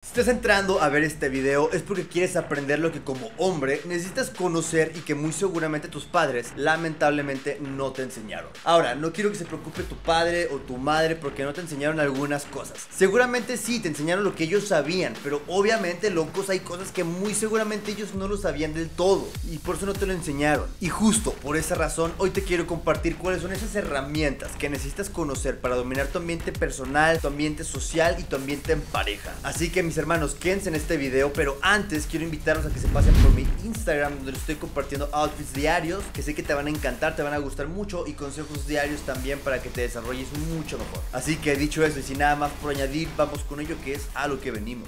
Si estás entrando a ver este video es porque quieres aprender lo que como hombre necesitas conocer y que muy seguramente tus padres lamentablemente no te enseñaron. Ahora, no quiero que se preocupe tu padre o tu madre porque no te enseñaron algunas cosas. Seguramente sí, te enseñaron lo que ellos sabían, pero obviamente, locos, hay cosas que muy seguramente ellos no lo sabían del todo y por eso no te lo enseñaron. Y justo por esa razón hoy te quiero compartir cuáles son esas herramientas que necesitas conocer para dominar tu ambiente personal, tu ambiente social y tu ambiente en pareja. Así que mis hermanos, quédense en este video, pero antes quiero invitarlos a que se pasen por mi Instagram, donde les estoy compartiendo outfits diarios que sé que te van a encantar, te van a gustar mucho, y consejos diarios también para que te desarrolles mucho mejor. Así que dicho eso y sin nada más por añadir, vamos con ello, que es a lo que venimos.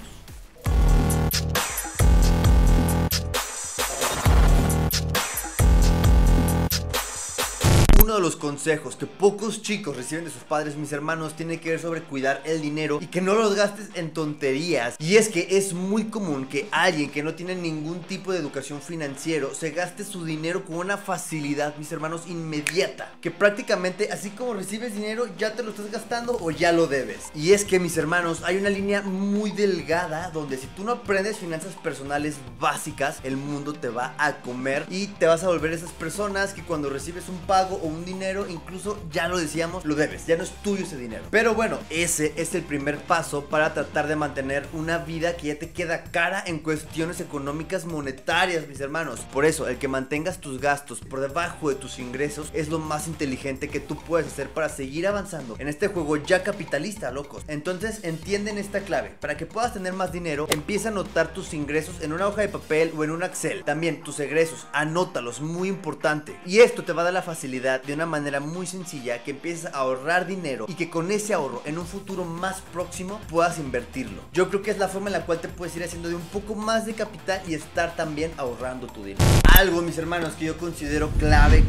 Uno de los consejos que pocos chicos reciben de sus padres, mis hermanos, tiene que ver sobre cuidar el dinero y que no los gastes en tonterías. Y es que es muy común que alguien que no tiene ningún tipo de educación financiero se gaste su dinero con una facilidad, mis hermanos, inmediata, que prácticamente así como recibes dinero ya te lo estás gastando o ya lo debes. Y es que, mis hermanos, hay una línea muy delgada donde si tú no aprendes finanzas personales básicas, el mundo te va a comer y te vas a volver esas personas que cuando recibes un pago o un dinero, incluso ya lo decíamos, lo debes, ya no es tuyo ese dinero. Pero bueno, ese es el primer paso para tratar de mantener una vida que ya te queda cara en cuestiones económicas monetarias, mis hermanos. Por eso, el que mantengas tus gastos por debajo de tus ingresos es lo más inteligente que tú puedes hacer para seguir avanzando en este juego ya capitalista, locos. Entonces, entienden esta clave. Para que puedas tener más dinero, empieza a anotar tus ingresos en una hoja de papel o en un Excel. También tus egresos, anótalos, muy importante. Y esto te va a dar la facilidad de una manera muy sencilla que empieces a ahorrar dinero y que con ese ahorro en un futuro más próximo puedas invertirlo. Yo creo que es la forma en la cual te puedes ir haciendo de un poco más de capital y estar también ahorrando tu dinero. Algo, mis hermanos, que yo considero clave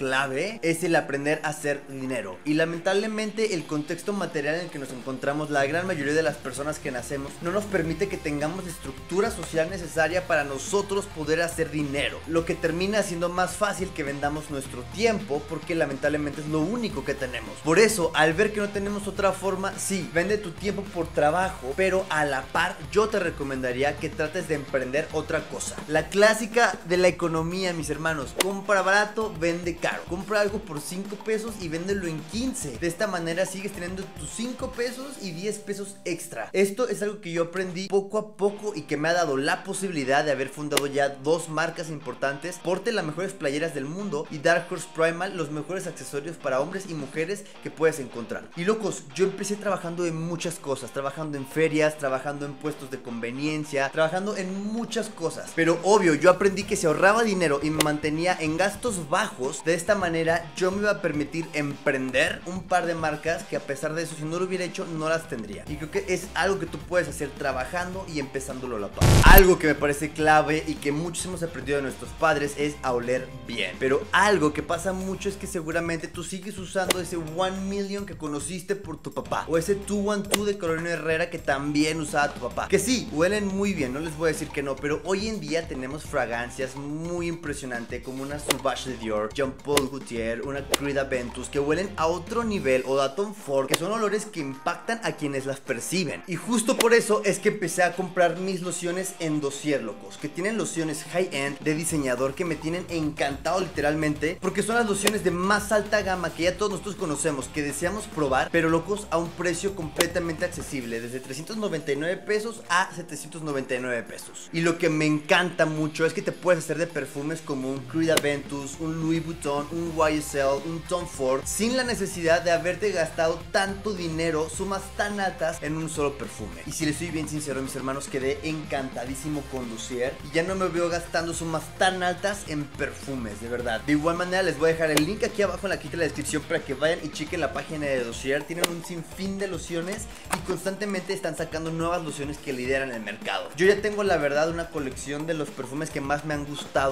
es el aprender a hacer dinero. Y lamentablemente el contexto material en el que nos encontramos, la gran mayoría de las personas que nacemos, no nos permite que tengamos la estructura social necesaria para nosotros poder hacer dinero, lo que termina siendo más fácil que vendamos nuestro tiempo, porque lamentablemente es lo único que tenemos. Por eso, al ver que no tenemos otra forma, sí, vende tu tiempo por trabajo, pero a la par yo te recomendaría que trates de emprender otra cosa. La clásica de la economía, mis hermanos: compra barato, vende caro. Compra algo por 5 pesos y véndelo en 15. De esta manera sigues teniendo tus 5 pesos y 10 pesos extra. Esto es algo que yo aprendí poco a poco y que me ha dado la posibilidad de haber fundado ya 2 marcas importantes: Porte, las mejores playeras del mundo, y Dark Horse Primal, los mejores accesorios para hombres y mujeres que puedes encontrar. Y locos, yo empecé trabajando en muchas cosas, trabajando en ferias, trabajando en puestos de conveniencia, trabajando en muchas cosas. Pero obvio, yo aprendí que si ahorraba dinero y me mantenía en gastos bajos, de esta manera yo me iba a permitir emprender un par de marcas que, a pesar de eso, si no lo hubiera hecho, no las tendría. Y creo que es algo que tú puedes hacer trabajando y empezándolo a la par. Algo que me parece clave y que muchos hemos aprendido de nuestros padres es a oler bien. Pero algo que pasa mucho es que seguramente tú sigues usando ese 1 Million que conociste por tu papá, o ese 212 de Carolina Herrera que también usaba tu papá, que sí, huelen muy bien, no les voy a decir que no, pero hoy en día tenemos fragancias muy impresionantes como una Sauvage de Dior, Jean Paul Gaultier, una Creed Aventus, que huelen a otro nivel, o de Tom Ford, que son olores que impactan a quienes las perciben. Y justo por eso es que empecé a comprar mis lociones en Dossier, locos, que tienen lociones high-end de diseñador que me tienen encantado literalmente, porque son las lociones de más alta gama que ya todos nosotros conocemos, que deseamos probar, pero locos, a un precio completamente accesible, desde 399 pesos a 799 pesos. Y lo que me encanta mucho es que te puedes hacer de perfumes como un Creed Aventus, un Louis Vuitton, un YSL, un Tom Ford, sin la necesidad de haberte gastado tanto dinero, sumas tan altas en un solo perfume. Y si les soy bien sincero, mis hermanos, quedé encantadísimo con Dossier y ya no me veo gastando sumas tan altas en perfumes, de verdad. De igual manera, les voy a dejar el link aquí abajo en la cajita de la descripción para que vayan y chequen la página de Dossier. Tienen un sinfín de lociones y constantemente están sacando nuevas lociones que lideran el mercado. Yo ya tengo, la verdad, una colección de los perfumes que más me han gustado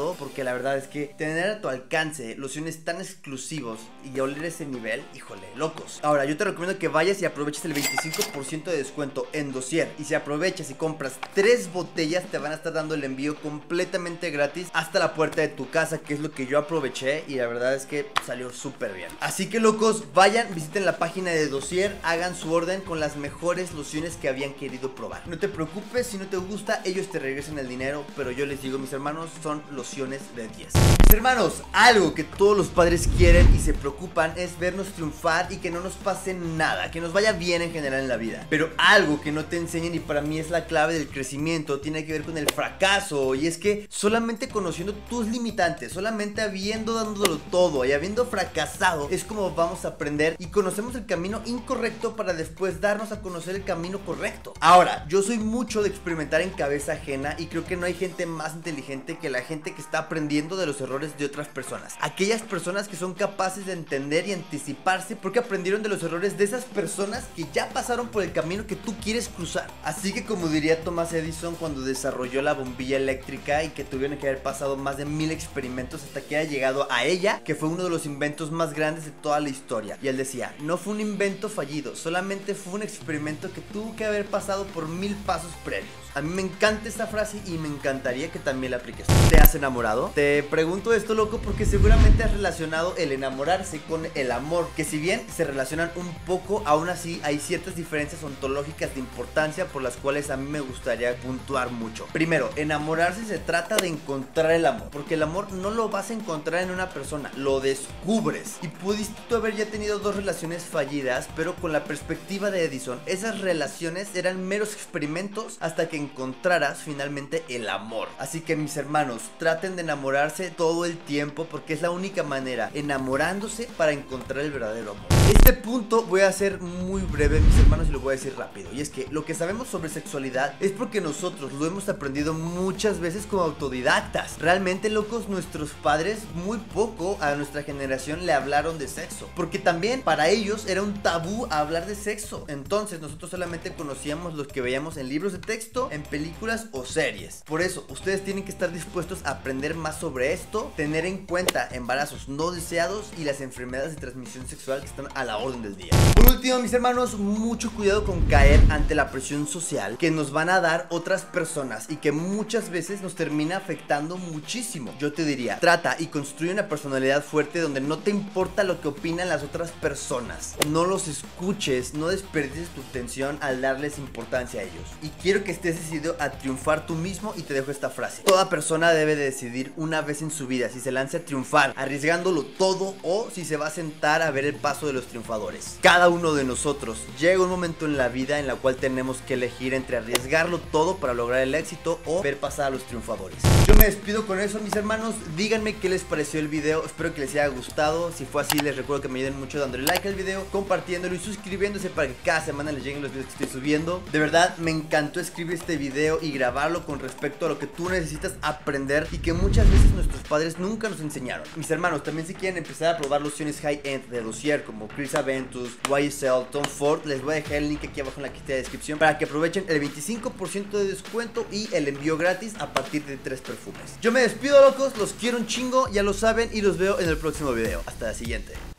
emocionado porque la verdad es que tener a tu alcance lociones tan exclusivos y oler ese nivel, híjole, locos. Ahora, yo te recomiendo que vayas y aproveches el 25% de descuento en Dossier. Y si aprovechas y compras 3 botellas, te van a estar dando el envío completamente gratis hasta la puerta de tu casa, que es lo que yo aproveché y la verdad es que salió súper bien. Así que locos, vayan, visiten la página de Dossier, hagan su orden con las mejores lociones que habían querido probar. No te preocupes, si no te gusta, ellos te regresan el dinero, pero yo les digo, mis hermanos, son lociones de 10. Mis hermanos, algo que todos los padres quieren y se preocupan es vernos triunfar y que no nos pase nada, que nos vaya bien en general en la vida. Pero algo que no te enseñan y para mí es la clave del crecimiento tiene que ver con el fracaso, y es que solamente conociendo tus limitantes, solamente habiendo dándolo todo y habiendo fracasado es como vamos a aprender y conocemos el camino incorrecto para después darnos a conocer el camino correcto. Ahora, yo soy mucho de experimentar en cabeza ajena y creo que no hay gente más inteligente que la gente que está aprendiendo de los errores de otras personas. Aquellas personas que son capaces de entender y anticiparse porque aprendieron de los errores de esas personas que ya pasaron por el camino que tú quieres cruzar. Así que como diría Thomas Edison cuando desarrolló la bombilla eléctrica y que tuvieron que haber pasado más de 1000 experimentos hasta que haya llegado a ella, que fue uno de los inventos más grandes de toda la historia. Y él decía, no fue un invento fallido, solamente fue un experimento que tuvo que haber pasado por 1000 pasos previos. A mí me encanta esta frase y me encantaría que también la apliques. ¿Te has enamorado? Te pregunto esto, loco, porque seguramente has relacionado el enamorarse con el amor, que si bien se relacionan un poco, aún así hay ciertas diferencias ontológicas de importancia por las cuales a mí me gustaría puntuar mucho. Primero, enamorarse se trata de encontrar el amor, porque el amor no lo vas a encontrar en una persona, lo descubres. Y pudiste tú haber ya tenido 2 relaciones fallidas, pero con la perspectiva de Edison, esas relaciones eran meros experimentos hasta que encontraras finalmente el amor. Así que mis hermanos, traten de enamorarse todo el tiempo porque es la única manera, enamorándose para encontrar el verdadero amor. Este punto voy a ser muy breve, mis hermanos, y lo voy a decir rápido. Y es que lo que sabemos sobre sexualidad es porque nosotros lo hemos aprendido muchas veces como autodidactas. Realmente, locos, nuestros padres muy poco a nuestra generación le hablaron de sexo, porque también para ellos era un tabú hablar de sexo. Entonces nosotros solamente conocíamos los que veíamos en libros de texto, en películas o series. Por eso, ustedes tienen que estar dispuestos a aprender más sobre esto, tener en cuenta embarazos no deseados y las enfermedades de transmisión sexual que están a la orden del día. Por último, mis hermanos, mucho cuidado con caer ante la presión social que nos van a dar otras personas y que muchas veces nos termina afectando muchísimo. Yo te diría, trata y construye una personalidad fuerte donde no te importa lo que opinan las otras personas. No los escuches, no desperdicies tu atención al darles importancia a ellos. Y quiero que estés decidido a triunfar tú mismo y te dejo esta frase. Toda persona debe de decidir una vez en su vida si se lanza a triunfar, arriesgándolo todo, o si se va a sentar a ver el paso de los triunfadores. Cada uno de nosotros llega un momento en la vida en la cual tenemos que elegir entre arriesgarlo todo para lograr el éxito o ver pasar a los triunfadores. Yo me despido con eso, mis hermanos. Díganme qué les pareció el video, espero que les haya gustado. Si fue así, les recuerdo que me ayuden mucho dándole like al video, compartiéndolo y suscribiéndose para que cada semana les lleguen los videos que estoy subiendo. De verdad, me encantó escribir este video y grabarlo con respecto a lo que tú necesitas aprender y que muchas veces nuestros padres nunca nos enseñaron. Mis hermanos, también si quieren empezar a probar lociones high-end de Dossier como Chris Aventus, YSL, Tom Ford, les voy a dejar el link aquí abajo en la cajita de descripción para que aprovechen el 25% de descuento y el envío gratis a partir de 3 perfumes. Yo me despido, locos, los quiero un chingo, ya lo saben, y los veo en el próximo video. Hasta la siguiente.